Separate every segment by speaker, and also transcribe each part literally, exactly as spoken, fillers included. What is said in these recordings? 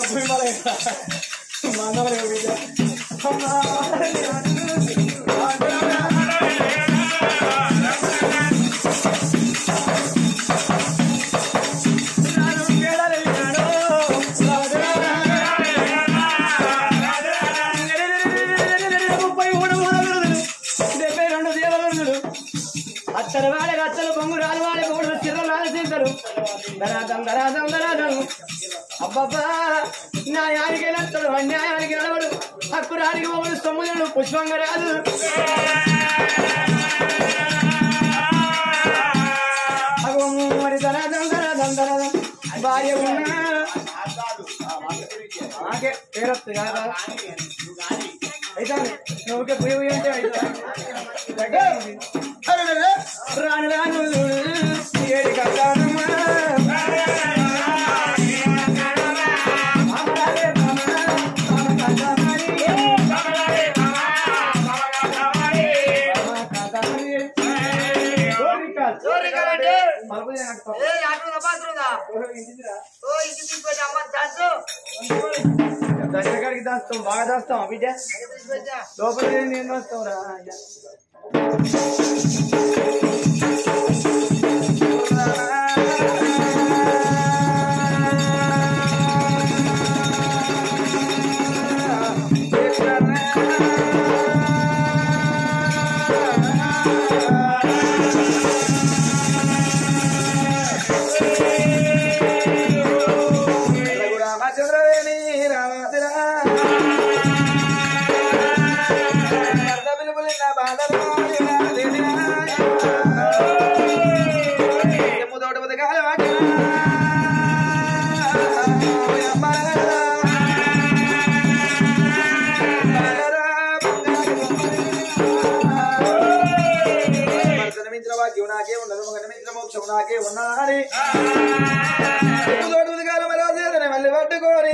Speaker 1: అబ్బబ్బా న్యాయానికి నడతాడు అన్యాయానికి నడవడు హక్కురానికి మొగడు సొమ్ములను పుష్పంగా రాదు మరి ధనాదం ధనాదం ధనాదం భార్య ఉన్నా నాకే పేరొస్తుంది కదా అయితే నువ్వుకే పోయి అంటే రాను రాను ఏడు కట్టానమ్మా దశకాడికి దాస్తాం బాగా దాస్తాం బిడ్డ లోపల నేను దాస్తాం రా నాకే ఉండదు మిత్ర మోక్షం నాకే ఉన్నదని తోటి కాలం ఎలా మళ్ళీ పట్టుకోని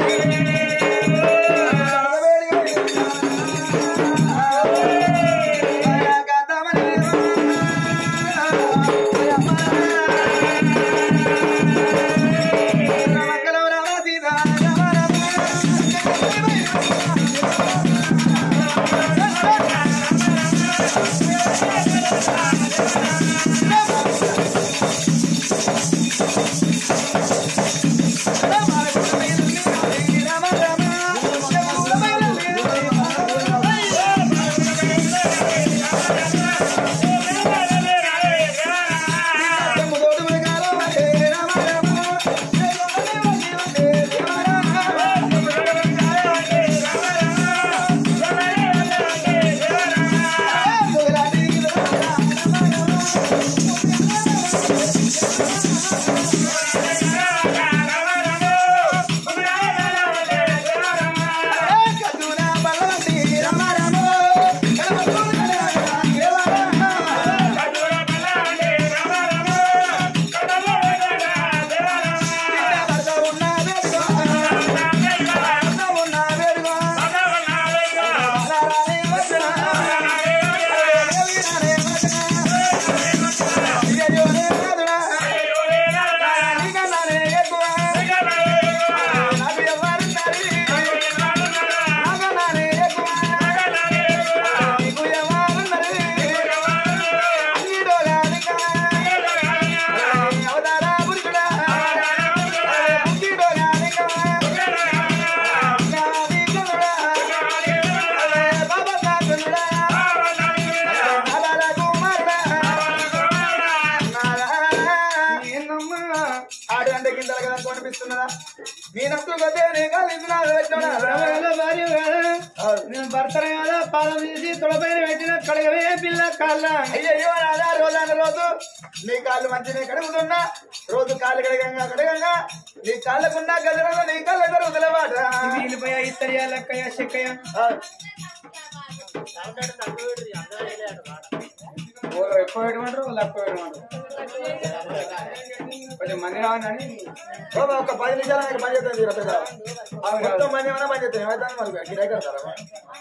Speaker 1: భర్తను కదా పాదం తీసి తొడపైన పెట్టిన కడగవే పిల్ల కాళ్ళ అయ్యో నాదా రోజాన రోజు నీ కాళ్ళు మంచిగా కడుగుతున్నా రోజు కాళ్ళు కడగంగా కడగంగా నీ కాళ్ళకున్నా గదరలో నీ కళ్ళ కరుగుదలవాట వీళ్ళిపోయా ఇత్తడియా లెక్కయ్యా చెక్కయ్యా ఎక్కువ పెట్టమంటారు వాళ్ళు ఎక్కువ పెట్టమంటారు కొంచెం మంది రావని ఒక పది నిమిషాలు పని చేస్తాను మొత్తం మంది ఏమన్నా పని చేస్తాను ఏమైతే మనకు గిరాకీ కడతారా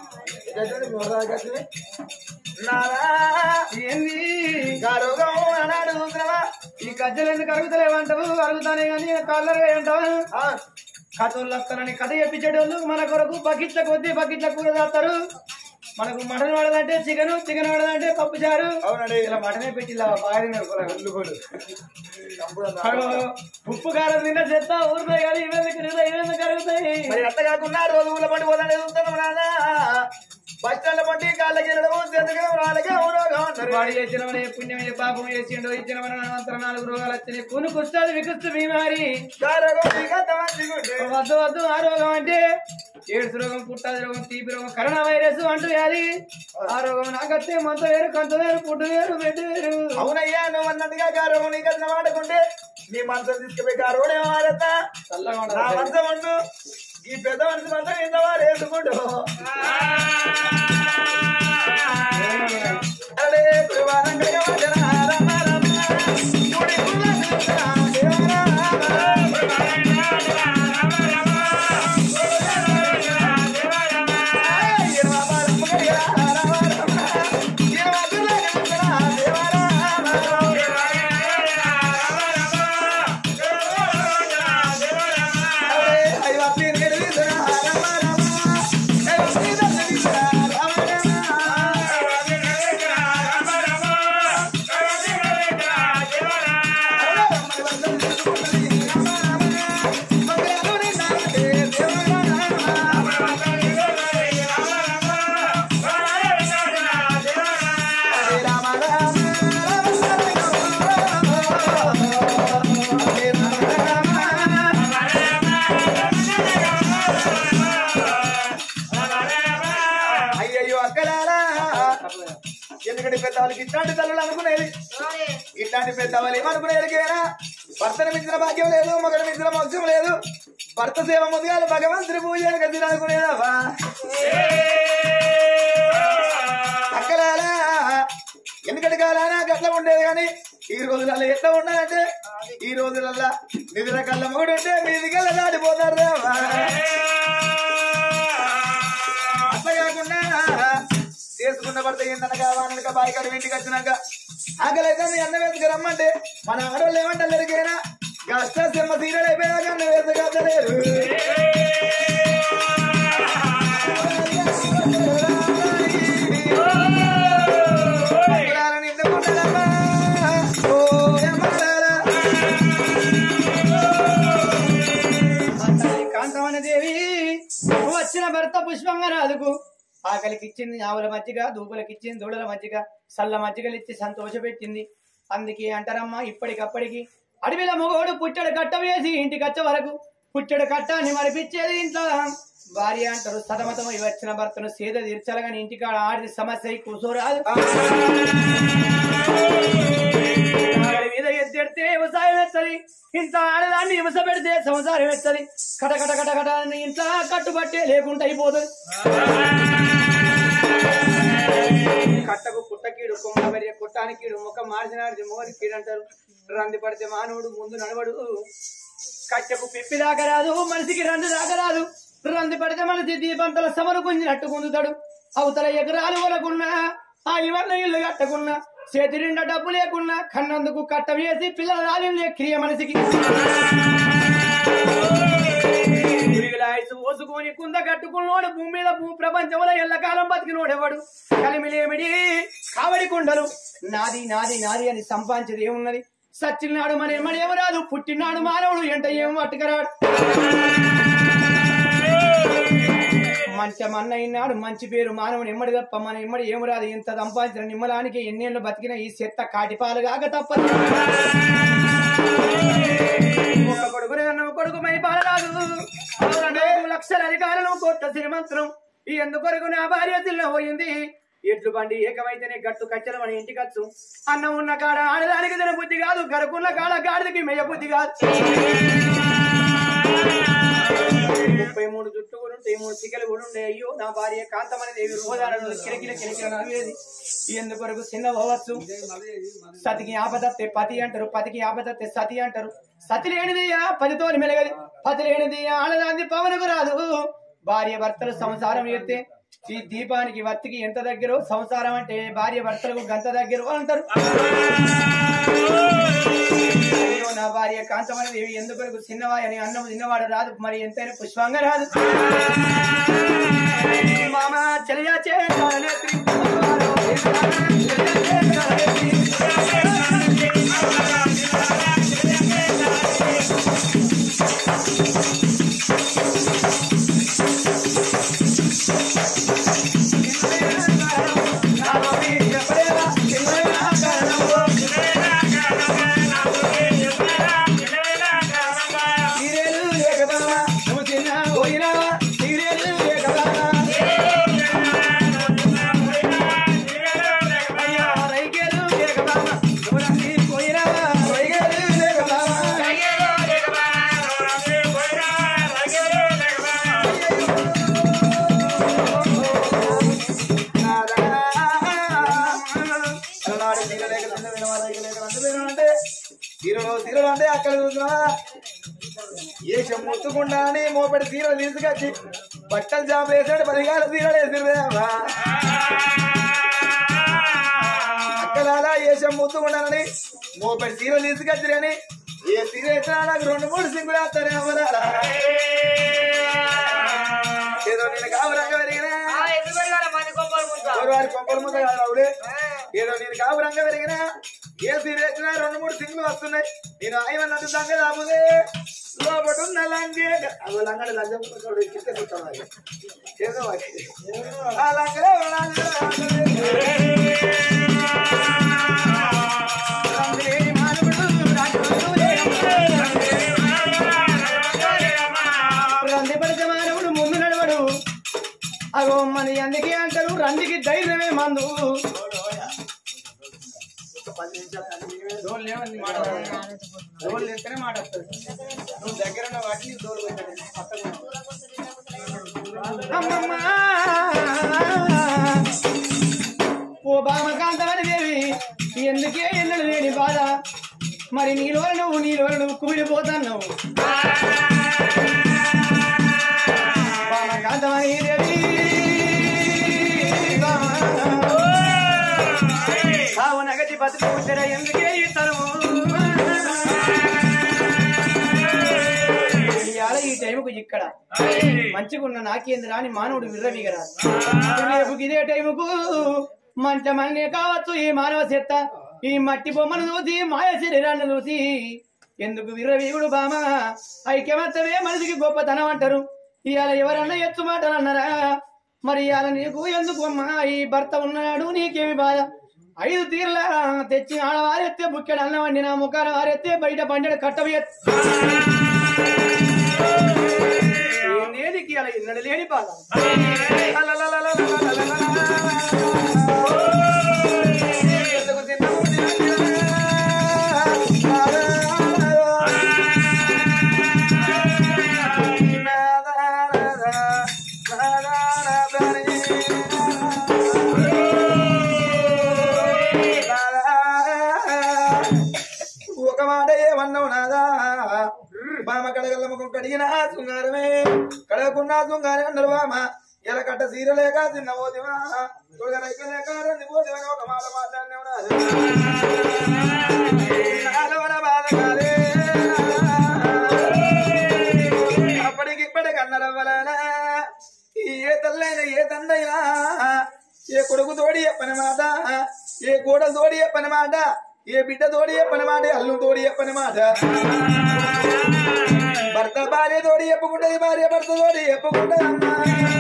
Speaker 1: ఏంది గరుగం అన్నాడు చూసినావా ఈ గజ్జలు ఎందుకు అరుగుతలేవంటావు అరుగుతానే కానీ కాళ్ళరు అంటావా కథలు వస్తారని కథ చెప్పించేటోళ్ళు మన కొరకు బకెట్ల కొద్ది బకెట్ల కూర చేస్తారు. మనకు మటన్ పడదంటే చికెన్, చికెన్ పడదంటే పప్పు చారు. అవునండి, ఇలా మటనే పెట్టి ఇలా బాగా ఉప్పు కారం తిన్న చెత్త ఊరుతాయి కానీ ఇవన్నీ కరుగుతాయి ఇవన్నీ కరుగుతాయి. మరి అట్లా కాకుండా రోజుల పట్టి పోతానే చూస్తాను నాన్న. బస్ స్టాండ్ పట్టి కాళ్ళకి వెళ్ళడము వాడు చేసినవనే పుణ్యమే పాపం చేసిండో ఇచ్చినవన అనంతరం నాలుగు రోగాలు వచ్చినాయి. పును కుస్తాది వికుస్తు బీమారి వద్దు వద్దు. ఆ రోగం అంటే ఎయిడ్స్ రోగం, పుట్టాది రోగం, తీపి రోగం, కరోనా వైరస్ అంటూ వ్యాధి. ఆ రోగం నాకత్తే మంత వేరు, కొంత వేరు, పుట్టు వేరు, పెట్టు వేరు. అవునయ్యా, నువ్వు అన్నట్టుగా ఆ రోగం నీకు అన్న వాడుకుంటే నీ మనసు తీసుకుపోయి ఆ రోడ్ ఏమో ఆడతా చల్లగా మంచం అంటూ ఈ పెద్ద మనిషి మంత్రం ఇంత వారు వేసుకుంటూ అరే ఎందుకంటే పెద్దవాళ్ళకి ఇట్లాంటి తల్లులు అనుకునేది, ఇట్లాంటి పెద్దవాళ్ళు ఏమనుకునేదికైనా భర్తను మించిన భాగ్యం లేదు, మగడు మించిన మోక్షం లేదు. భర్త సేవ ముందుగా భగవంతుని పూజ గది అనుకునేదావా అక్కలాలా. ఎందుకంటే కాలానా గట్ల ఉండేది కానీ ఈ రోజులలో ఎట్లా ఉన్నదంటే ఈ రోజులల్లా నిధుల కళ్ళ మూడు ఉంటే మీది కళ్ళ దాటిపోతారు. అట్లా కాకుండా చేసుకున్న భర్త ఏందనగా వానక బాయికాడు ఇంటికి వచ్చినాక ఆకలైతే అన్న వేసుకు రమ్మంటే మన ఆడవాళ్ళు ఏమంటారు ఎరికైనా కష్ట సింహ సీరియల్ అయిపోయాక అన్న వేసుకలేదు. కాంతమని దేవి వచ్చిన భర్త పుష్పంగా రాదుకు ఆకలికి ఇచ్చింది, ఆవుల మజ్జిగ, దూపులకి ఇచ్చింది, దూడల మజ్జిగ, సల్ల మజ్జిగలు ఇచ్చి సంతోషపెట్టింది. అందుకే అంటారమ్మా ఇప్పటికప్పటికి అడవిల మొగోడు పుట్టడు కట్ట వేసి ఇంటికి వచ్చే వరకు పుట్టడు కట్టాన్ని మరిపించేది ఇంట్లో భార్య అంటారు. సతమతమై వచ్చిన భర్తను సేద తీర్చాలని ఇంటికాడ ఆడి సమస్య కూసోరాదు. మీద ఎద్దెడితే వ్యవసాయం ఎత్తది, ఇంత ఆడదాన్ని హింస పెడితే సంసారం ఎత్తది. కటకట కటకట ఇంట్లో కట్టుబట్టే లేకుండా అయిపోతుంది. కట్టకు పుట్టకీడు, కొమ్మ పెరిగే కుట్టానికీడు, ముఖం మార్చినాడు మోరి కీడు అంటారు. రంది పడితే మానవుడు ముందు నడవడు, కట్టకు పిప్పి దాకా రాదు, మనిషికి రంది దాకా రాదు. రంది పడితే మనిషి దీపంతల సమరు గుంజినట్టు గుంజుతాడు. అవతల ఎకరాలు కొనకున్నా, ఆ ఇవన్న ఇల్లు కట్టకున్నా, చేతి నిండా డబ్బు లేకున్నా కన్నందుకు కట్ట వేసి పిల్లల రాలి క్రియ మనిషికి పోసుకొని కుంద కట్టుకున్నోడు భూమి మీద భూ ప్రపంచంలో ఎల్లకాలం బతికినోడెవడు. కలిమిలేమిడి కావడి కుండలు నాది నాది నాది అని సంపాదించేది ఏమున్నది. సచ్చినాడు మన ఎమ్మడి ఏమి రాదు, పుట్టినాడు మానవుడు ఎంట ఏం పట్టుకరాడు. మంచి మన్న అయినాడు మంచి పేరు మానవుని ఎమ్మడి తప్ప మన ఎమ్మడి ఏమి రాదు. ఎంత సంపాదించిన నిమ్మలానికి ఎన్నేళ్ళు బతికిన ఈ చెత్త కాటిపాలు కాక తప్పదు. ఒక కొడుకు కొడుకు మై పాలరాదు, లక్షల అధికారులు కోట్ల శ్రీమంత్రం. ఈ ఎందుకొరకు నా భార్య తిన్న పోయింది. ఎట్లు బండి ఏకమైతేనే గట్టు కచ్చలు మన ఇంటికచ్చు. అన్నం ఉన్న కాడ ఆడదానికి తిన బుద్ధి కాదు, గరుకున్న కాడ గాడిదకి మెయ్య బుద్ధి కాదు. ముప్పై మూడు జుట్టు కూడా ఉంటాయి, మూడు చికెలు కూడా ఉండే. అయ్యో నా భార్య కాంతమని దేవి రోజాలను కిరకిల కిరకిల నవ్వేది. ఎందుకొరకు చిన్న పోవచ్చు. సతికి ఆపదత్తే పతి అంటారు, పతికి ఆపదత్తే సతి అంటారు. సతి లేనిది పతితో మెలగది, పతి లేనిది ఆడదాన్ని పవనకు రాదు. భార్య భర్తలు సంసారం చేస్తే
Speaker 2: ఈ దీపానికి వత్తికి ఎంత దగ్గర సంసారం అంటే భార్య భర్తలకు గంత దగ్గర అంటారు. అయ్యో నా భార్య కాంతమని దేవి ఎందుకు చిన్నవా అని అన్నం చిన్నవాడు రాదు, మరి ఎంతైనా పుష్పంగా రాదు. మామ చలియా తీరలు అంటే అక్కడ చూసినా ఏ ముత్తుకుండా అని మోపడి తీరలు తీసుకొచ్చి బట్టలు జాబ్ వేసాడు పదిగాల తీరలు వేసిరేవా అక్కడాలా ఏ ముత్తుకుండానని మోపడి తీరలు తీసుకొచ్చిరని ఏ తీర వేసినా నాకు రెండు మూడు సింగులు వేస్తారే అమ్మరారా ఏదో నేను కావరంగా పెరిగినా వారి కొంపల ముందు కాదు రావుడే ఏదో నేను కావరంగా పెరిగినా ఏ తీరేసినా రెండు మూడు సింగులు వస్తున్నాయి. నేను ఆయమన్నట్టు సంగతి రాబోదే లోపడున్న లంగే అవి లంగడి లంగం ఏదో ఆ లంగడే రందిపడితే మానవుడు ముందు నడవడు. అగో మన అందుకే అంటారు రందికి ధైర్యమే మందు. డోలు లేస్తేనే మాట వస్తుంది. నువ్వు దగ్గర ఉన్న వాటిని డోలు పెట్టండి అమ్మమ్మ ఓ బామకాంతమని దేవి ఎందుకే ఎన్నడు లేని బాధ, మరి నీలో నువ్వు నీలో నువ్వు కుమిడిపోతావు. బామకాంతమని దేవి కావు నగటి బతుకుంటార ఎందుకే ఈ తరము ఈ టైముకు ఇక్కడ మంచిగా ఉన్న నాకేంద్ర అని మానవుడు విర్రవీగరా. ఇదే టైముకు మంట మన్నే కావచ్చు ఈ మానవ చెత్త, ఈ మట్టి బొమ్మను చూసి మాయ శరీరాన్ని చూసి ఎందుకు విర్రవీగుడు బామ. ఐక్యమత్తమే మనిషికి గొప్పతనం అంటారు. ఇవాళ ఎవరన్నా ఎత్తు మాటలు అన్నారా, మరి ఇవాళ నీకు ఎందుకు అమ్మా ఈ భర్త ఉన్నాడు నీకేమి బాధ. ఐదు తీర్ల తెచ్చి ఆడవారెత్తే బుక్కెడు అన్నం వండి నా ముఖాల వారెత్తే బయట పండెడు కట్టవి నేదికి అలా ఇన్నడు లేని బాధ. ఒక మాట ఏమన్నావు నాదా బామ కడగల్లమ్మకు కడిగిన శృంగారమే కడగకున్నా శృంగారే అన్నారు బామ. ఇలా కట్ట సీరలేక చిన్న పోతివా లేక రంది పోతివని ఒక మాట మాట్లాడినావు బాధగాలే అప్పటికి ఇప్పటికి అన్నరవ్వలానా ఏ తల్లైనా ఏ తండ్రైనా ఏ కొడుకు తోడి చెప్పని మాట, ఏ కూడ తోడి చెప్పని మాట, ఏ బిడ్డ తోడి చెప్పని మాట, అల్లు తోడి చెప్పని మాట. భర్త భార్య తోడి చెప్పుకుంటది, భార్య భర్త తోడి చెప్పుకుంటది అమ్మా.